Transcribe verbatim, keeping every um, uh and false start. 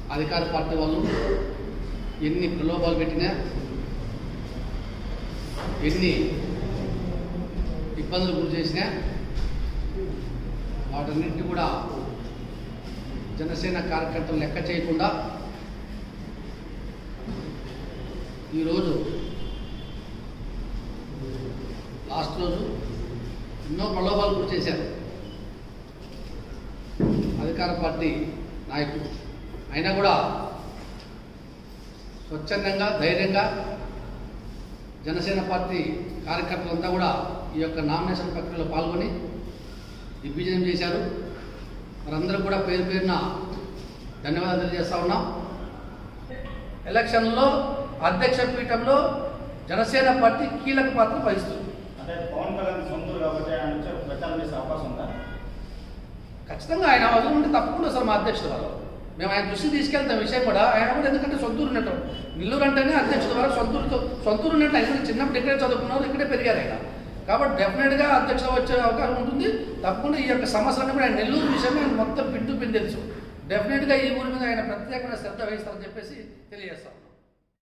అధికార పార్టీ వాళ్ళు ఎన్ని ప్రలోభాలు పెట్టినా, ఎన్ని ఇబ్బందులు గురి చేసినా వాటన్నింటినీ కూడా జనసేన కార్యకర్తలు లెక్క చేయకుండా ఈరోజు లాస్ట్ రోజు ఎన్నో ప్రలోభాలు గురి చేశారు అధికార పార్టీ నాయకులు. అయినా కూడా స్వచ్ఛందంగా ధైర్యంగా జనసేన పార్టీ కార్యకర్తలంతా కూడా ఈ యొక్క నామినేషన్ ప్రక్రియలో పాల్గొని దిగ్విజయం చేశారు. మరందరూ కూడా పేరు పేరున ధన్యవాదాలు తెలియజేస్తా ఉన్నాం. ఎలక్షన్లో అధ్యక్ష పీఠంలో జనసేన పార్టీ కీలక పాత్ర వహిస్తుంది. అంటే పవన్ కళ్యాణ్ సొంతూరు కాబట్టి ఆయన ప్రచారం చేసే అవకాశం ఉందా? ఖచ్చితంగా ఆయన అవసరం ఉంటే తప్పకుండా సార్ మా అధ్యక్షుల వారు మేము ఆయన దృష్టి తీసుకెళ్తాం విషయం కూడా. ఆయన కూడా ఎందుకంటే సొంతూరు ఉన్నట్టు నెల్లూరు అంటేనే అధ్యక్షుల వారు సొంతూరుతో సొంతూరు ఉన్నట్టు ఆయన చిన్నప్పుడు ఇక్కడే చదువుకున్నారు, ఇక్కడే పెరిగారు ఆయన. కాబట్టి డెఫినెట్గా అధ్యక్షులు వచ్చే అవకాశం ఉంటుంది. తప్పకుండా ఈ యొక్క సమస్యలను కూడా ఆయన నెల్లూరు విషయమే ఆయన మొత్తం పిండు పిండి తెలుసు. డెఫినెట్గా ఈ ఊరి మీద ఆయన ప్రత్యేకమైన శ్రద్ధ వహిస్తారని చెప్పేసి తెలియజేస్తాం.